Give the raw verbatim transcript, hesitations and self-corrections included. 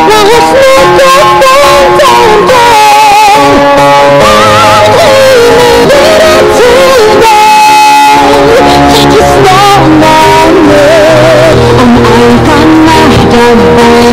Hãy subscribe cho kênh Ghiền Mì Gõ để không bỏ lỡ